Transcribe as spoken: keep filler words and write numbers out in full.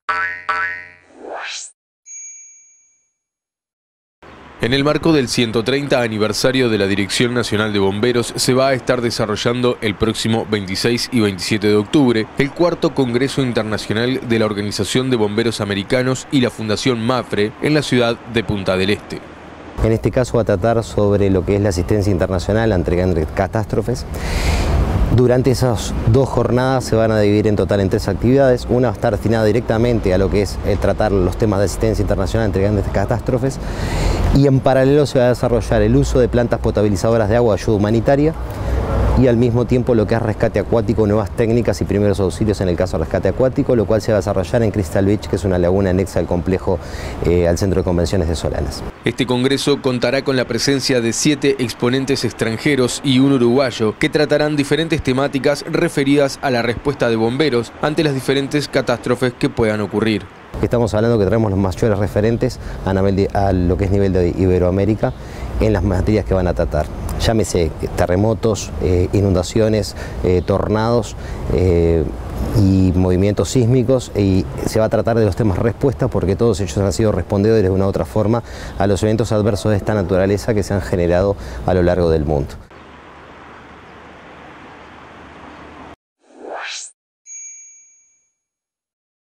En el marco del ciento treinta aniversario de la Dirección Nacional de Bomberos se va a estar desarrollando el próximo veintiséis y veintisiete de octubre el cuarto Congreso Internacional de la Organización de Bomberos Americanos y la Fundación MAPFRE en la ciudad de Punta del Este. En este caso va a tratar sobre lo que es la asistencia internacional ante catástrofes. Durante esas dos jornadas se van a dividir en total en tres actividades. Una va a estar destinada directamente a lo que es eh, tratar los temas de asistencia internacional ante grandes catástrofes, y en paralelo se va a desarrollar el uso de plantas potabilizadoras de agua de ayuda humanitaria y al mismo tiempo lo que es rescate acuático, nuevas técnicas y primeros auxilios en el caso de rescate acuático, lo cual se va a desarrollar en Crystal Beach, que es una laguna anexa al complejo, eh, al Centro de Convenciones de Solanas. Este congreso contará con la presencia de siete exponentes extranjeros y un uruguayo que tratarán diferentes temáticas referidas a la respuesta de bomberos ante las diferentes catástrofes que puedan ocurrir. Estamos hablando que traemos los mayores referentes a, de, a lo que es nivel de Iberoamérica en las materias que van a tratar. Llámese terremotos, eh, inundaciones, eh, tornados eh, y movimientos sísmicos, y se va a tratar de los temas respuesta, porque todos ellos han sido respondedores de una u otra forma a los eventos adversos de esta naturaleza que se han generado a lo largo del mundo.